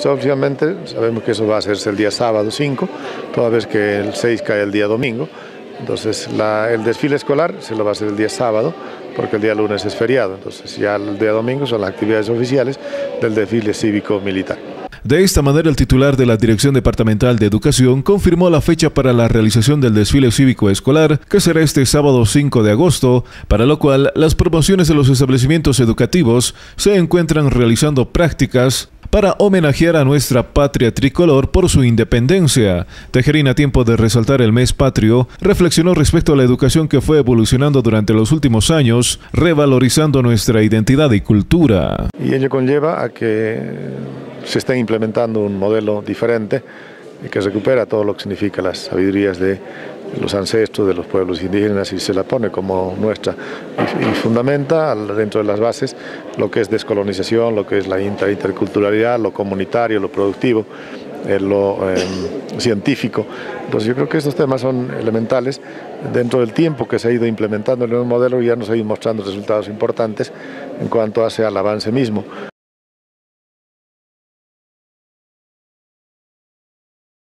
Extraoficialmente sabemos que eso va a hacerse el día sábado 5, toda vez que el 6 cae el día domingo. Entonces el desfile escolar se lo va a hacer el día sábado, porque el día lunes es feriado. Entonces ya el día domingo son las actividades oficiales del desfile cívico-militar. De esta manera, el titular de la Dirección Departamental de Educación confirmó la fecha para la realización del desfile cívico escolar, que será este sábado 5 de agosto, para lo cual las promociones de los establecimientos educativos se encuentran realizando prácticas para homenajear a nuestra patria tricolor por su independencia. Tejerín, a tiempo de resaltar el mes patrio, reflexionó respecto a la educación que fue evolucionando durante los últimos años, revalorizando nuestra identidad y cultura. Y ello conlleva a que se esté implementando un modelo diferente que recupera todo lo que significa las sabidurías de los ancestros de los pueblos indígenas y se la pone como nuestra y fundamenta dentro de las bases lo que es descolonización, lo que es la interculturalidad, lo comunitario, lo productivo, lo científico. Entonces yo creo que estos temas son elementales dentro del tiempo que se ha ido implementando el nuevo modelo y ya nos ha ido mostrando resultados importantes en cuanto al avance mismo.